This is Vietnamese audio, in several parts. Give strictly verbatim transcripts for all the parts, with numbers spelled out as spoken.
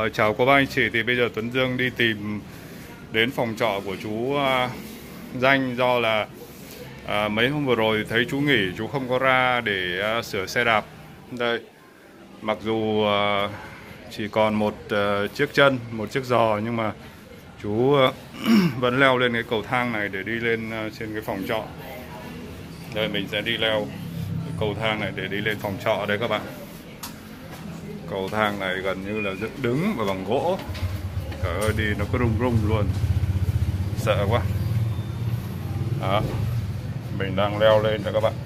Uh, chào cô bác anh chị, thì bây giờ Tuấn Dương đi tìm đến phòng trọ của chú uh, Danh, do là uh, mấy hôm vừa rồi thấy chú nghỉ, chú không có ra để uh, sửa xe đạp. Đây, mặc dù uh, chỉ còn một uh, chiếc chân, một chiếc giò, nhưng mà chú uh, vẫn leo lên cái cầu thang này để đi lên uh, trên cái phòng trọ. Đây, mình sẽ đi leo cái cầu thang này để đi lên phòng trọ đây các bạn. Cầu thang này gần như là dựng đứng và bằng gỗ. Trời ơi, đi nó cứ rung rung luôn, sợ quá. Đó, mình đang leo lên rồi các bạn.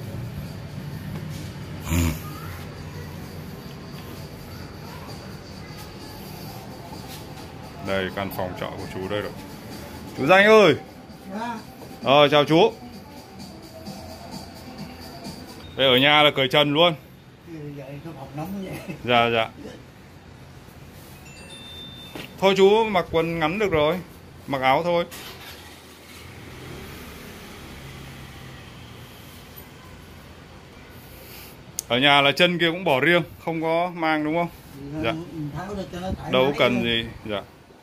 Đây, căn phòng trọ của chú đây rồi. Chú Danh ơi. Ờ, chào chú. Đây, ở nhà là cởi trần luôn. Dạ, dạ. Thôi chú mặc quần ngắn được rồi, mặc áo thôi. Ở nhà là chân kia cũng bỏ riêng, không có mang đúng không? Dạ. Đâu cần gì. Dạ.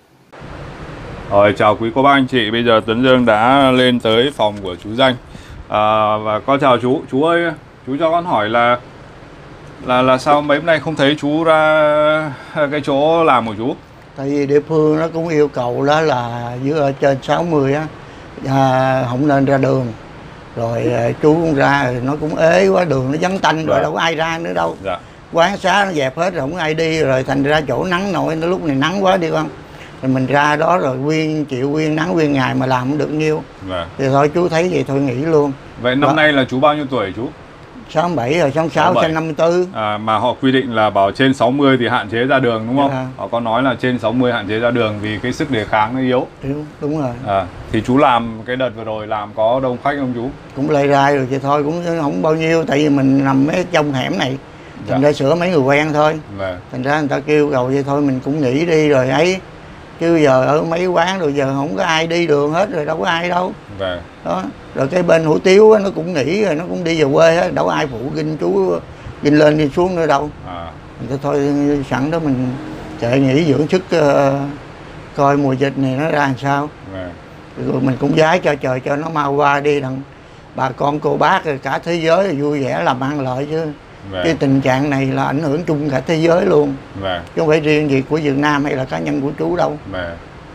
Rồi, chào quý cô bác anh chị. Bây giờ Tuấn Dương đã lên tới phòng của chú Danh. à, Và con chào chú. Chú ơi, chú cho con hỏi là Là là sao mấy hôm nay không thấy chú ra cái chỗ làm của chú? Tại vì địa phương nó cũng yêu cầu đó là dưới ở trên sáu mươi á, à, không nên ra đường. Rồi chú cũng ra, nó cũng ế quá, đường nó vắng tanh rồi, dạ. Đâu có ai ra nữa đâu. Dạ. Quán xá nó dẹp hết rồi, không ai đi, rồi thành ra chỗ nắng nổi, nó lúc này nắng quá đi con. Rồi mình ra đó rồi nguyên chịu nguyên nắng nguyên ngày mà làm không được nhiêu. Dạ. Thì thôi chú thấy vậy thôi nghỉ luôn. Vậy năm đó. Nay là chú bao nhiêu tuổi chú? sáu mươi bảy rồi, sáu mươi sáu, sinh năm mươi tư. À, mà họ quy định là bảo trên sáu mươi thì hạn chế ra đường đúng không? Dạ. Họ có nói là trên sáu mươi hạn chế ra đường vì cái sức đề kháng nó yếu. Đúng, đúng rồi. À, thì chú làm cái đợt vừa rồi làm có đông khách không chú? Cũng lây rai rồi thì thôi, cũng không bao nhiêu. Tại vì mình nằm mấy trong hẻm này, thành dạ. ra sửa mấy người quen thôi. Dạ. Thành ra người ta kêu cầu vậy thôi mình cũng nghỉ đi rồi ấy. Chứ giờ ở mấy quán rồi giờ không có ai đi đường hết rồi, đâu có ai đâu. Dạ. Đó. Rồi cái bên hủ tiếu nó cũng nghỉ rồi, nó cũng đi về quê hết, đâu có ai phụ ginh chú ginh lên đi xuống nữa đâu. À. Mình thôi sẵn đó mình chạy nghỉ dưỡng sức, uh, coi mùa dịch này nó ra làm sao. À. Rồi mình cũng vái cho trời cho nó mau qua đi, đặng bà con cô bác rồi cả thế giới vui vẻ làm ăn lợi chứ. À. Cái tình trạng này là ảnh hưởng chung cả thế giới luôn. À. Chứ không phải riêng gì của Việt Nam hay là cá nhân của chú đâu. À.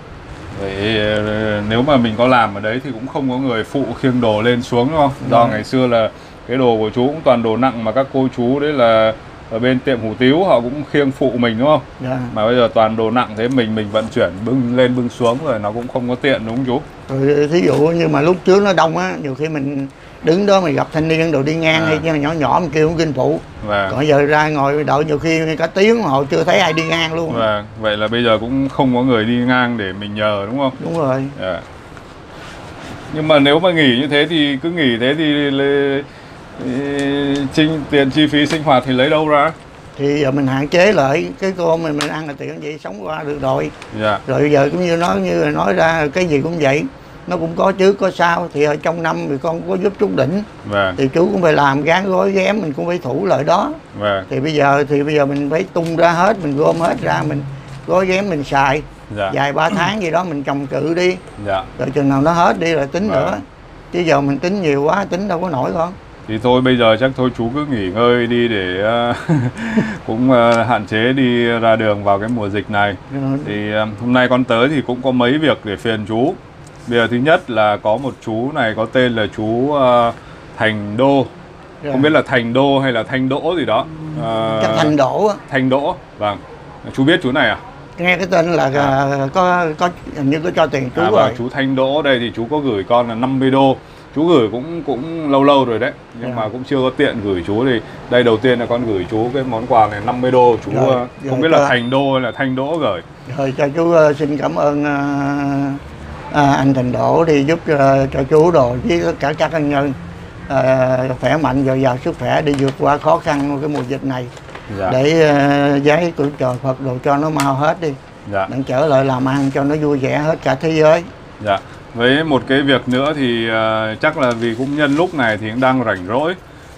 Vậy nếu mà mình có làm ở đấy thì cũng không có người phụ khiêng đồ lên xuống đúng không? Do ừ. ngày xưa là cái đồ của chú cũng toàn đồ nặng, mà các cô chú đấy là ở bên tiệm hủ tiếu họ cũng khiêng phụ mình đúng không? Dạ. Mà bây giờ toàn đồ nặng thế mình mình vận chuyển bưng lên bưng xuống rồi nó cũng không có tiện đúng không chú? Rồi, thí dụ như mà lúc trước nó đông á, nhiều khi mình đứng đó mình gặp thanh niên đồ đi ngang, à. hay nhỏ nhỏ mình kêu cũng kinh phụ. Vâng. Còn giờ ra ngồi đợi nhiều khi cả tiếng họ chưa thấy ai đi ngang luôn. Vâng. Vậy là bây giờ cũng không có người đi ngang để mình nhờ đúng không? Đúng rồi. À. Nhưng mà nếu mà nghỉ như thế thì cứ nghỉ thế thì Trinh tiền chi phí sinh hoạt thì lấy đâu ra? Thì giờ mình hạn chế lại cái cô mình mình ăn là tiền vậy sống qua được rồi. Dạ. Rồi giờ cũng như nói như là nói ra cái gì cũng vậy, nó cũng có trước có sau. Thì ở trong năm thì con có giúp chút đỉnh. Vâng. Thì chú cũng phải làm gán gói ghém, mình cũng phải thủ lợi đó. Vâng. Thì bây giờ thì bây giờ mình phải tung ra hết, mình gom hết ra, mình gói ghém mình xài. Dạ. Vài ba tháng gì đó mình trồng cự đi. Dạ. Rồi chừng nào nó hết đi rồi tính. Vâng. Nữa. Chứ giờ mình tính nhiều quá tính đâu có nổi con. Thì thôi bây giờ chắc thôi chú cứ nghỉ ngơi đi để uh, cũng uh, hạn chế đi ra đường vào cái mùa dịch này. Ừ. Thì uh, hôm nay con tới thì cũng có mấy việc để phiền chú. Bây giờ thứ nhất là có một chú này có tên là chú uh, Thành Đô. Dạ. Không biết là Thành Đô hay là Thanh Đỗ gì đó. Uh, Chắc Thành Đỗ á. Thành Đỗ, vâng. Chú biết chú này à? Nghe cái tên là à. có có hình như có cho tiền chú à, rồi. Chú Thanh Đỗ đây thì chú có gửi con là năm mươi đô. Chú gửi cũng cũng lâu lâu rồi đấy, nhưng yeah. mà cũng chưa có tiện gửi chú. Thì đây đầu tiên là con gửi chú cái món quà này năm mươi đô. Chú rồi, không rồi, biết cho... là Thành Đô hay là Thanh Đỗ gửi. Rồi cho chú uh, xin cảm ơn uh, uh, anh Thành Đỗ đi giúp uh, cho chú đồ với tất cả các anh nhân uh, khỏe mạnh dồi dào sức khỏe đi vượt qua khó khăn cái mùa dịch này. Dạ. Để uh, giấy của trời Phật đồ cho nó mau hết đi. Dạ. Đặng trở lại làm ăn cho nó vui vẻ hết cả thế giới. Dạ. Với một cái việc nữa thì uh, chắc là vì cũng nhân lúc này thì cũng đang rảnh rỗi,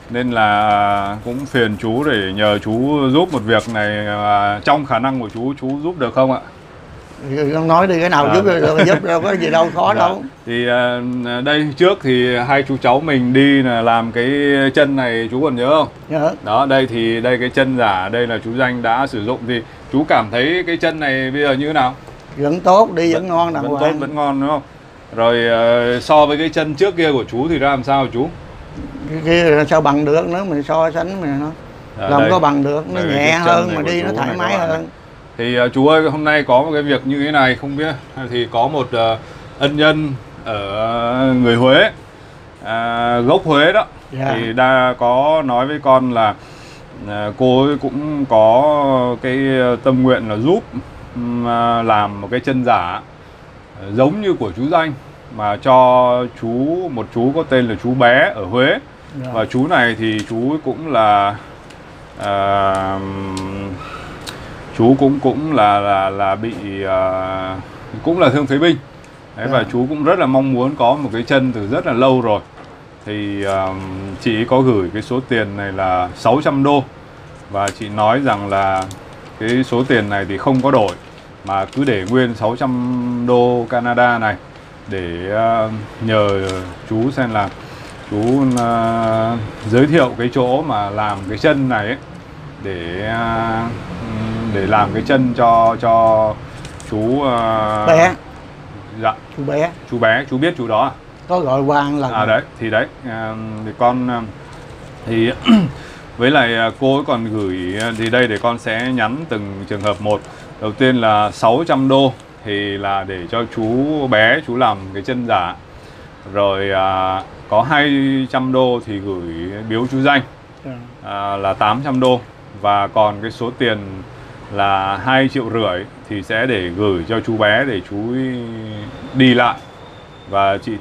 nên là cũng phiền chú để nhờ chú giúp một việc này, à, trong khả năng của chú chú giúp được không ạ? Không nói đi, cái nào à, giúp được giúp đâu có gì đâu khó dạ. đâu. Thì à, đây trước thì hai chú cháu mình đi là làm cái chân này chú còn nhớ không? Nhớ. Đó, đây thì đây cái chân giả đây là chú Danh đã sử dụng, thì chú cảm thấy cái chân này bây giờ như thế nào? Vẫn tốt, đi vẫn, vẫn ngon đàng hoàng. Vẫn tốt, vẫn ngon đúng không? Rồi uh, so với cái chân trước kia của chú thì ra làm sao chú? Cái kia sao bằng được, nếu mình so sánh mình nó à, không có bằng được, nó đây, nhẹ hơn mà đi nó thoải mái hơn. Thì uh, chú ơi, hôm nay có một cái việc như thế này không biết, thì có một uh, ân nhân ở người Huế, uh, gốc Huế đó, yeah. Thì đã có nói với con là uh, cô ấy cũng có cái tâm nguyện là giúp uh, làm một cái chân giả uh, giống như của chú Danh, mà cho chú, một chú có tên là chú Bé ở Huế. Yeah. Và chú này thì chú cũng là uh, chú cũng cũng là là là bị uh, cũng là thương phế binh. Đấy, yeah. Và chú cũng rất là mong muốn có một cái chân từ rất là lâu rồi. Thì uh, chị có gửi cái số tiền này là sáu trăm đô, và chị nói rằng là cái số tiền này thì không có đổi, mà cứ để nguyên sáu trăm đô Canada này để uh, nhờ chú xem là chú uh, giới thiệu cái chỗ mà làm cái chân này ấy, để uh, để làm cái chân cho cho chú uh, Bé. Dạ. Chú Bé. Chú Bé, chú biết chú đó à? Có gọi qua lần. À đấy, thì đấy, uh, thì con uh, thì với lại uh, cô ấy còn gửi, thì đây để con sẽ nhắn từng trường hợp một. Đầu tiên là sáu trăm đô thì là để cho chú Bé chú làm cái chân giả. Rồi à, có hai trăm đô thì gửi biếu chú Danh, à, là tám trăm đô. Và còn cái số tiền là hai triệu rưỡi thì sẽ để gửi cho chú Bé để chú đi lại. Và chị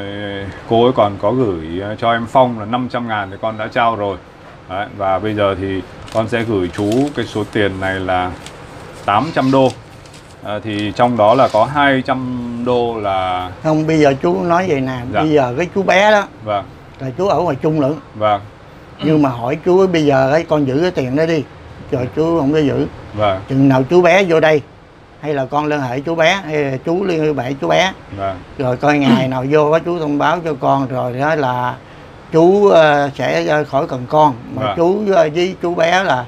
cô ấy còn có gửi cho em Phong là năm trăm ngàn thì con đã trao rồi. Đấy, và bây giờ thì con sẽ gửi chú cái số tiền này là tám trăm đô. À, thì trong đó là có hai trăm đô là... Không, bây giờ chú nói vậy nè, dạ. Bây giờ cái chú Bé đó, vâng, là chú ở ngoài Trung lẫn. Vâng. Nhưng mà hỏi chú bây giờ ấy, con giữ cái tiền đó đi, rồi chú không có giữ. Vâng. Chừng nào chú Bé vô đây, hay là con liên hệ chú Bé, hay là chú liên hệ chú Bé. Vâng. Rồi coi ngày nào vô có chú thông báo cho con, rồi đó là chú uh, sẽ khỏi cần con. Mà vâng. chú uh, với chú Bé là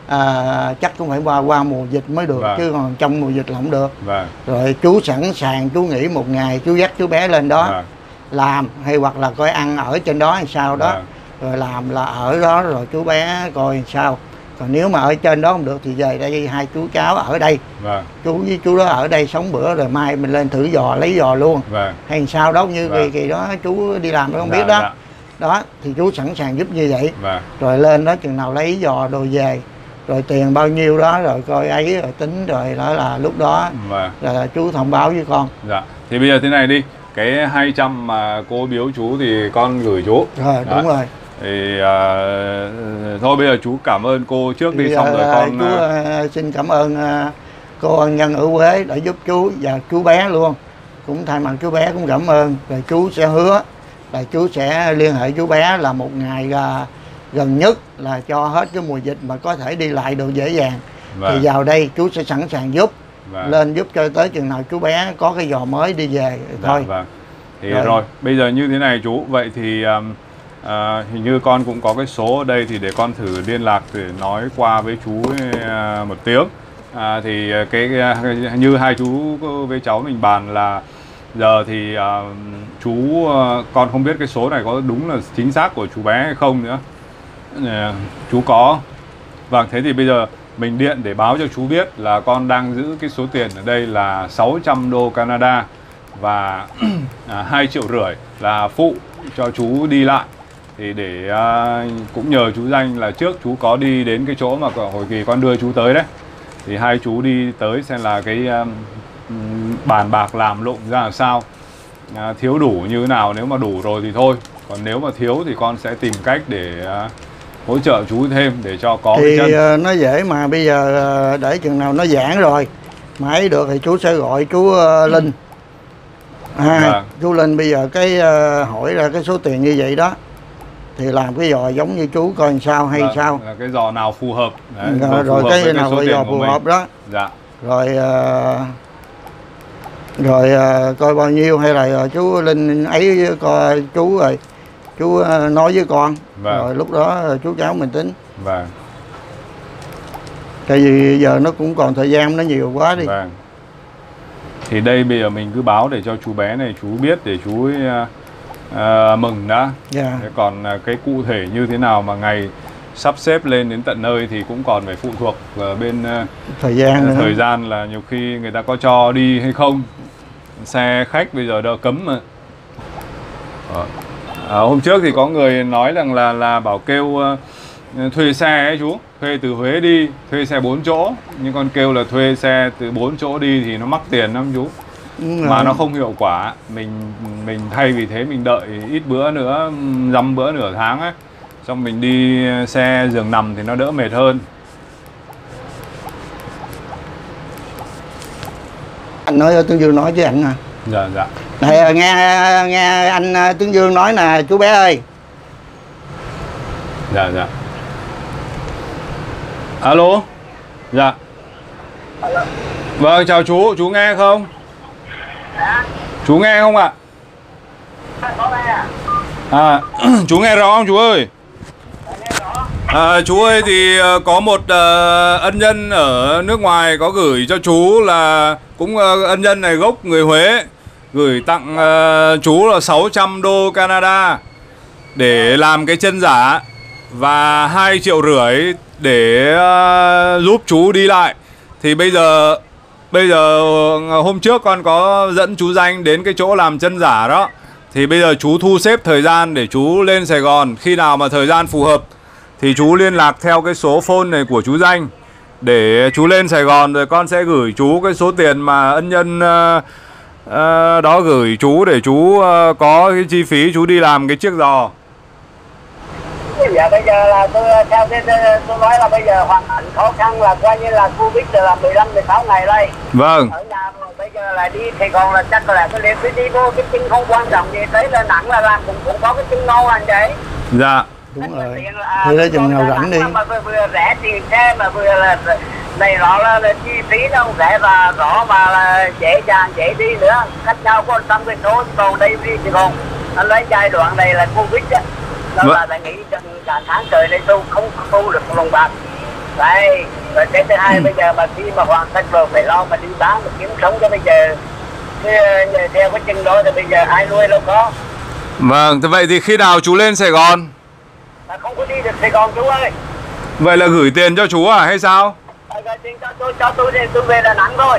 À, chắc cũng phải qua qua mùa dịch mới được, vâng. Chứ còn trong mùa dịch là không được, vâng. Rồi chú sẵn sàng, chú nghỉ một ngày, chú dắt chú Bé lên đó, vâng. Làm, hay hoặc là coi ăn ở trên đó hay sao đó, vâng. Rồi làm là ở đó, rồi chú Bé coi sao. Còn nếu mà ở trên đó không được thì về đây hai chú cháu ở đây, vâng. Chú với chú đó ở đây sống bữa, rồi mai mình lên thử giò, lấy giò luôn, vâng. Hay sao đó như vâng. kỳ, kỳ đó chú đi làm không dạ, biết đó, dạ. Đó thì chú sẵn sàng giúp như vậy, vâng. Rồi lên đó chừng nào lấy giò đồ về, rồi tiền bao nhiêu đó rồi coi ấy rồi tính, rồi đó là lúc đó vâng. Là chú thông báo với con. Dạ. Thì bây giờ thế này đi, cái hai trăm mà cô biếu chú thì con gửi chú. Rồi đúng rồi. Thì uh, thôi bây giờ chú cảm ơn cô trước đi, thì, xong rồi con chú uh, xin cảm ơn uh, cô ân nhân ở Huế đã giúp chú và chú Bé luôn. Cũng thay mặt chú Bé cũng cảm ơn. Rồi chú sẽ hứa là chú sẽ liên hệ chú Bé là một ngày uh, gần nhất là cho hết cái mùa dịch mà có thể đi lại được dễ dàng, vâng. Thì vào đây chú sẽ sẵn sàng giúp, vâng. Lên giúp cho tới chừng nào chú Bé có cái giò mới đi về thôi. Vâng. Thì rồi. rồi bây giờ như thế này chú, vậy thì um, uh, hình như con cũng có cái số ở đây, thì để con thử liên lạc để nói qua với chú uh, một tiếng. À, thì cái uh, như hai chú với cháu mình bàn là giờ thì uh, chú uh, con không biết cái số này có đúng là chính xác của chú Bé hay không nữa. Uh, chú có. Vâng, thế thì bây giờ mình điện để báo cho chú biết là con đang giữ cái số tiền ở đây là sáu trăm đô Canada và à, hai triệu rưỡi là phụ cho chú đi lại. Thì để à, cũng nhờ chú Danh là trước chú có đi đến cái chỗ mà hồi kỳ con đưa chú tới đấy, thì hai chú đi tới xem là cái um, bàn bạc làm lụng ra làm sao, à, thiếu đủ như thế nào. Nếu mà đủ rồi thì thôi, còn nếu mà thiếu thì con sẽ tìm cách để uh, hỗ trợ chú thêm để cho có thì cái chân. Nó dễ mà, bây giờ để chừng nào nó giãn rồi mà ấy được thì chú sẽ gọi chú uh, Linh. À, vâng. Chú Linh bây giờ cái uh, hỏi ra cái số tiền như vậy đó thì làm cái giò giống như chú coi làm sao hay vâng, sao. là cái giò nào phù hợp. Đấy, rồi rồi cái, cái nào cái giò phù hợp đó. Dạ. Rồi uh, rồi uh, coi bao nhiêu hay là uh, chú Linh ấy coi chú rồi chú uh, nói với con. Vâng. Rồi lúc đó uh, chú cháu mình tính. Vâng. Tại vì giờ nó cũng còn thời gian nó nhiều quá đi. Vâng. Thì đây bây giờ mình cứ báo để cho chú bé này chú biết để chú uh, uh, mừng đã. Yeah. Thế còn uh, cái cụ thể như thế nào mà ngày sắp xếp lên đến tận nơi thì cũng còn phải phụ thuộc uh, bên uh, thời gian uh, thời gian là nhiều khi người ta có cho đi hay không. Xe khách bây giờ đã cấm mà. À, hôm trước thì có người nói rằng là là bảo kêu uh, thuê xe ấy chú, thuê từ Huế đi, thuê xe bốn chỗ, nhưng con kêu là thuê xe từ bốn chỗ đi thì nó mắc tiền lắm chú. Mà nó không hiệu quả. Mình mình thay vì thế mình đợi ít bữa nữa, dăm bữa nửa tháng ấy, xong mình đi xe giường nằm thì nó đỡ mệt hơn. Anh nói Tướng Dương nói với anh à. Dạ dạ. Này, nghe nghe anh Tướng Dương nói nè chú bé ơi. Dạ dạ. Alo. Dạ. Alo. Vâng, chào chú, chú nghe không? Dạ. Chú nghe không ạ? Có nghe à? À, chú nghe rõ không chú ơi? Nghe rõ. À, chú ơi thì có một uh, ân nhân ở nước ngoài có gửi cho chú là cũng uh, ân nhân này gốc người Huế, gửi tặng uh, chú là sáu trăm đô Canada để làm cái chân giả và hai triệu rưỡi để uh, giúp chú đi lại. Thì bây giờ bây giờ hôm trước con có dẫn chú Danh đến cái chỗ làm chân giả đó. Thì bây giờ chú thu xếp thời gian để chú lên Sài Gòn. Khi nào mà thời gian phù hợp thì chú liên lạc theo cái số phone này của chú Danh để chú lên Sài Gòn, rồi con sẽ gửi chú cái số tiền mà ân nhân uh, uh, đó gửi chú để chú uh, có cái chi phí chú đi làm cái chiếc giò. Dạ bây giờ là tôi theo cái tôi nói là bây giờ hoàn cảnh khó khăn là coi như là Covid là mười lăm mười sáu ngày đây. Vâng. Ở nhà rồi bây giờ là đi Sài Gòn là chắc là cái liền cứ đi vô cái chân không quan trọng gì, tới Đà Nẵng là làm cũng cũng có cái chân ngon anh vậy. Dạ. Đúng rồi. Thì lấy chừng nào rảnh đi. Mà vừa, vừa rẻ tiền xe mà vừa là này rõ là, là chi phí nó không rẻ và rõ mà là dễ dàng dễ đi nữa. Cách nhau có trăm cái số còn đây đi Sài Gòn. Anh lấy giai đoạn này là Covid á. Đó vâng. Là lại nghĩ cả tháng trời này tôi không thu được một đồng bạc. Đấy, rồi cái thứ hai ừ. Bây giờ mà khi mà hoàn tất rồi phải lo mà đi bán mà kiếm sống cho bây giờ cái, theo cái chân đó thì bây giờ ai nuôi đâu có. Vâng, thế vậy thì khi nào chú lên Sài Gòn? À, không có đi được Sài Gòn chú ơi. Vậy là gửi tiền cho chú à hay sao? À, gửi tiền cho tôi, cho tôi thì tôi về Đà Nẵng thôi.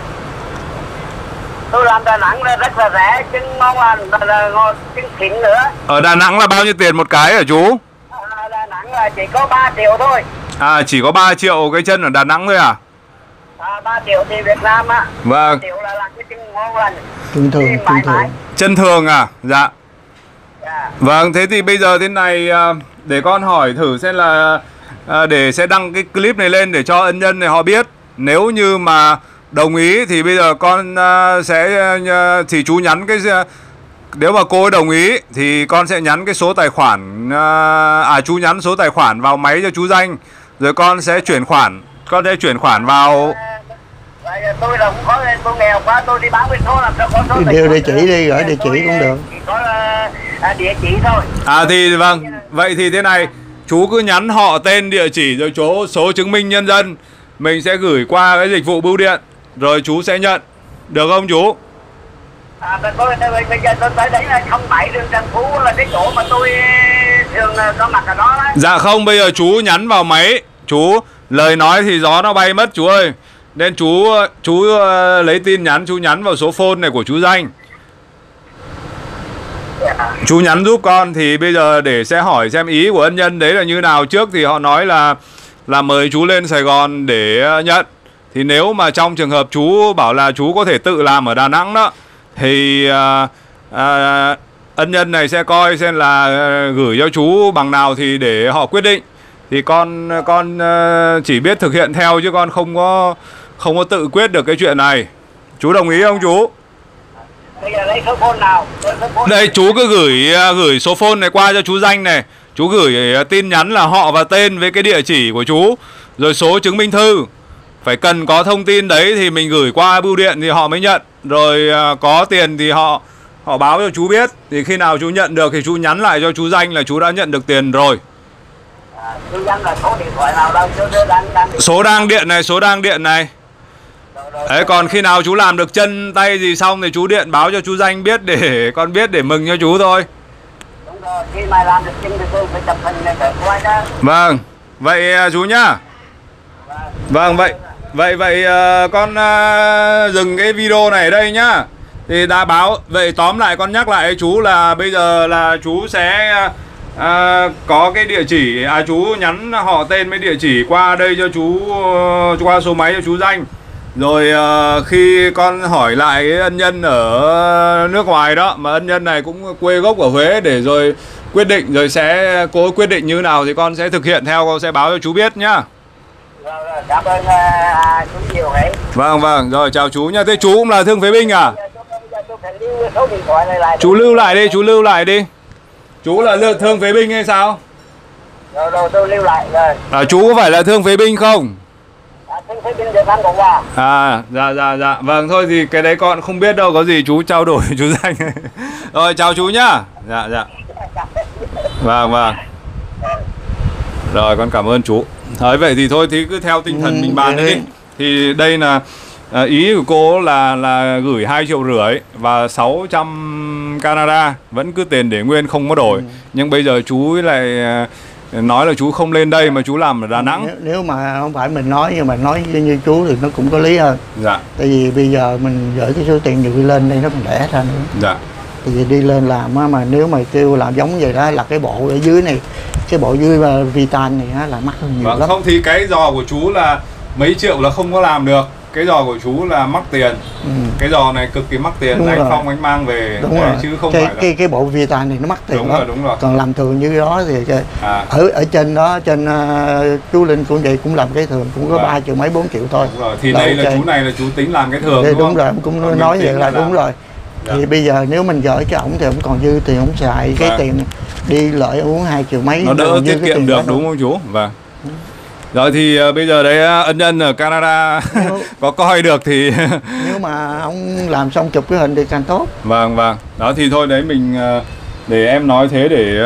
Tôi làm Đà Nẵng là rất là rẻ, trứng ngon lành, là, là ngon, trứng xịn nữa. Ở Đà Nẵng là bao nhiêu tiền một cái hả chú? À, Đà Nẵng là chỉ có ba triệu thôi. À, chỉ có ba triệu cái chân ở Đà Nẵng thôi à? À, ba triệu thì Việt Nam á. Vâng. ba triệu là làm cái trứng ngon lành. Chân thường, chân thường. Chân thường à? Dạ. Dạ. Vâng, thế thì bây giờ thế này để con hỏi thử xem là để sẽ đăng cái clip này lên để cho ân nhân này họ biết. Nếu như mà đồng ý thì bây giờ con uh, sẽ uh, thì chú nhắn cái uh, nếu mà cô ấy đồng ý thì con sẽ nhắn cái số tài khoản uh, à chú nhắn số tài khoản vào máy cho chú Danh, rồi con sẽ chuyển khoản, con sẽ chuyển khoản vào. Tôi là cũng có, tôi nghèo quá, tôi đi bán vé số làm sao có số. Điều địa chỉ đi, gửi địa chỉ cũng được. Chỉ có uh, địa chỉ thôi. À thì vâng, vậy thì thế này, chú cứ nhắn họ tên, địa chỉ rồi chỗ số chứng minh nhân dân, mình sẽ gửi qua cái dịch vụ bưu điện. Rồi chú sẽ nhận. Được không chú? À, tôi, bây giờ tôi tới đấy là không bảy đường Trần Phú là cái chỗ mà tôi thường có mặt ở đó đấy. Dạ không, bây giờ chú nhắn vào máy. Chú, lời nói thì gió nó bay mất chú ơi. Nên chú chú uh, lấy tin nhắn, chú nhắn vào số phone này của chú Danh. Yeah. Chú nhắn giúp con thì bây giờ để sẽ hỏi xem ý của ân nhân đấy là như nào. Trước thì họ nói là là mời chú lên Sài Gòn để uh, nhận. Thì nếu mà trong trường hợp chú bảo là chú có thể tự làm ở Đà Nẵng đó, thì à, à, ân nhân này sẽ coi xem là à, gửi cho chú bằng nào thì để họ quyết định. Thì con con à, chỉ biết thực hiện theo chứ con không có không có tự quyết được cái chuyện này. Chú đồng ý không chú? Bây giờ lấy số phone nào? Số phone đây chú cứ gửi gửi số phone này qua cho chú Danh này. Chú gửi tin nhắn là họ và tên với cái địa chỉ của chú, rồi số chứng minh thư. Phải cần có thông tin đấy thì mình gửi qua bưu điện thì họ mới nhận. Rồi có tiền thì họ họ báo cho chú biết. Thì khi nào chú nhận được thì chú nhắn lại cho chú Danh là chú đã nhận được tiền rồi. À, chú Danh là số điện thoại nào đâu? Chú đang, đang số đang điện này, số đang điện này. Đấy, còn khi nào chú làm được chân tay gì xong thì chú điện báo cho chú Danh biết để con biết để mừng cho chú thôi. Đúng rồi, khi mà làm được chân thì tôi phải chụp hình này phải quay đó. Vâng, vậy chú nhá. Vâng, vậy vậy vậy uh, con uh, dừng cái video này ở đây nhá. Thì đã báo, vậy tóm lại con nhắc lại chú là bây giờ là chú sẽ uh, có cái địa chỉ, à chú nhắn họ tên với địa chỉ qua đây cho chú, uh, qua số máy cho chú Danh. Rồi uh, khi con hỏi lại cái ân nhân ở nước ngoài đó, mà ân nhân này cũng quê gốc ở Huế, để rồi quyết định rồi sẽ cố quyết định như nào thì con sẽ thực hiện theo, con sẽ báo cho chú biết nhá. Rồi, rồi, cảm ơn uh, chú nhiều đấy. Vâng vâng, rồi chào chú nha. Thế chú cũng là thương phế binh à? Số điện thoại này lại chú lưu lại đi, chú lưu lại đi. Chú là thương phế binh hay sao? Rồi rồi tôi lưu lại rồi. À, chú có phải là thương phế binh không? À, thương phế binh được ăn cũng qua. À, dạ dạ dạ. Vâng, thôi thì cái đấy con không biết đâu, có gì chú trao đổi chú Danh. Rồi chào chú nhá. Dạ dạ. Vâng vâng. Rồi con cảm ơn chú. Đấy, vậy thì thôi thì cứ theo tinh thần ừ, mình bàn đi. Thì đây là à, ý của cô là là gửi hai triệu rưỡi và sáu trăm Canada, vẫn cứ tiền để nguyên không có đổi. Ừ. Nhưng bây giờ chú lại à, nói là chú không lên đây mà chú làm ở Đà Nẵng. Nếu, nếu mà không phải mình nói, nhưng mà nói như, như chú thì nó cũng có lý hơn. Dạ. Tại vì bây giờ mình gửi cái số tiền nhiều đi lên đây nó còn đẻ ra nữa. Dạ. Tại vì đi lên làm á, mà nếu mà kêu làm giống vậy đó là cái bộ ở dưới này, cái bộ dưới Vitan này á, là mắc hơn nhiều vâng, lắm. Không thì cái giò của chú là mấy triệu là không có làm được. Cái giò của chú là mắc tiền. Ừ. Cái giò này cực kỳ mắc tiền. Đúng anh rồi. Phong anh mang về. Đúng đấy, rồi. Chứ không cái, phải là... cái cái bộ Vitan này nó mắc tiền. Đúng đó. rồi, đúng rồi. Còn làm thường như đó thì à. ở ở trên đó, trên uh, chú Linh cũng vậy, cũng làm cái thường cũng có ba à. triệu mấy bốn triệu thôi. Đúng rồi. Thì đây là chú này là chú tính làm cái thường. Đây, đúng, đúng rồi, cũng còn nói vậy là, là đúng rồi. Dạ. Thì bây giờ nếu mình gửi cho ổng thì ổng còn dư tiền, ổng xài cái à. tiền đi lợi uống hai triệu mấy, nó đỡ tiết kiệm được, đúng không chú? Vâng. Ừ. Rồi thì uh, bây giờ đấy ân nhân ở Canada có coi được thì nếu mà ông làm xong chụp cái hình thì càng tốt. Vâng vâng. Đó thì thôi đấy mình uh, để em nói thế để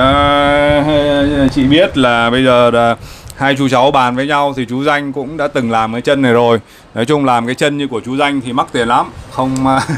uh, chị biết là bây giờ là hai chú cháu bàn với nhau thì chú Danh cũng đã từng làm cái chân này rồi. Nói chung làm cái chân như của chú Danh thì mắc tiền lắm. Không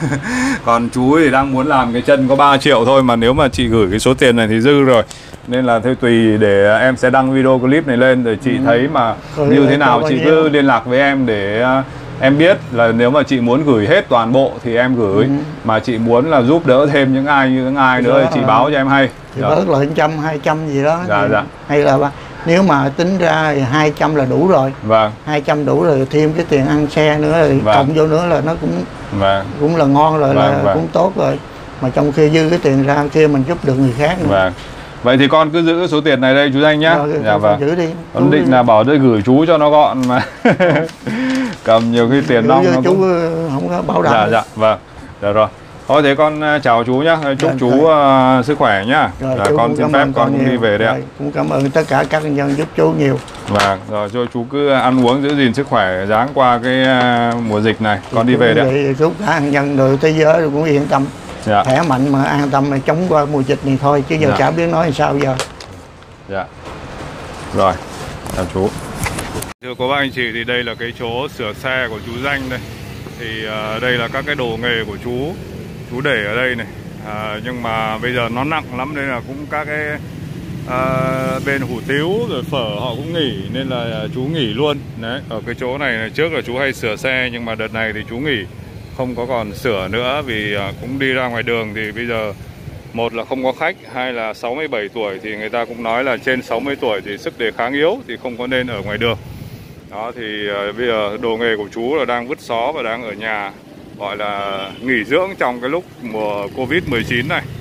còn chú thì đang muốn làm cái chân có ba triệu thôi, mà nếu mà chị gửi cái số tiền này thì dư rồi. Nên là thôi tùy, để em sẽ đăng video clip này lên rồi chị ừ. thấy mà rồi như thế nào chị cứ liên lạc với em để uh, em biết là nếu mà chị muốn gửi hết toàn bộ thì em gửi. Ừ. Mà chị muốn là giúp đỡ thêm những ai như những ai nữa thì chị báo cho em hay. Thì bớt lại trăm, hai trăm gì đó. Dạ, thì, dạ. Hay là nếu mà tính ra thì hai trăm là đủ rồi. Vâng. hai trăm đủ rồi, thêm cái tiền ăn xe nữa thì vâng. cộng vô nữa là nó cũng vâng. cũng là ngon rồi, vâng, là vâng. cũng tốt rồi. Mà trong khi dư cái tiền ra kia mình giúp được người khác nữa. Vâng. Vậy thì con cứ giữ số tiền này đây chú Danh nhá. Rồi, dạ vâng. Giữ đi. Con định đi. Là bảo đây gửi chú cho nó gọn mà. Cầm nhiều khi tiền nong nó chú cũng... không có bảo đảm. Dạ dạ vâng. Dạ rồi. Thôi thế con chào chú nhá, chúc dạ, chú uh, sức khỏe nhá. Rồi, dạ, con xin phép con, con đi về đây ạ. Cũng cảm ơn tất cả các nhân giúp chú nhiều. Vâng, rồi cho chú cứ ăn uống giữ gìn sức khỏe dáng qua cái uh, mùa dịch này. Thì con đi về đây. Chúc cả nhân người thế giới cũng yên tâm. Dạ. Khỏe mạnh mà an tâm mà chống qua mùa dịch này thôi, chứ giờ dạ. chả biết nói sao giờ. Dạ. Rồi, chào chú. Thưa cô bác anh chị, thì đây là cái chỗ sửa xe của chú Danh đây. Thì uh, đây là các cái đồ nghề của chú chú để ở đây này. À, nhưng mà bây giờ nó nặng lắm nên là cũng các cái uh, bên hủ tiếu rồi phở họ cũng nghỉ, nên là chú nghỉ luôn. Đấy, ở cái chỗ này, này trước là chú hay sửa xe, nhưng mà đợt này thì chú nghỉ, không có còn sửa nữa vì uh, cũng đi ra ngoài đường thì bây giờ một là không có khách, hai là sáu mươi bảy tuổi thì người ta cũng nói là trên sáu mươi tuổi thì sức đề kháng yếu thì không có nên ở ngoài đường. Đó thì uh, bây giờ đồ nghề của chú là đang vứt xó và đang ở nhà, gọi là nghỉ dưỡng trong cái lúc mùa Covid mười chín này.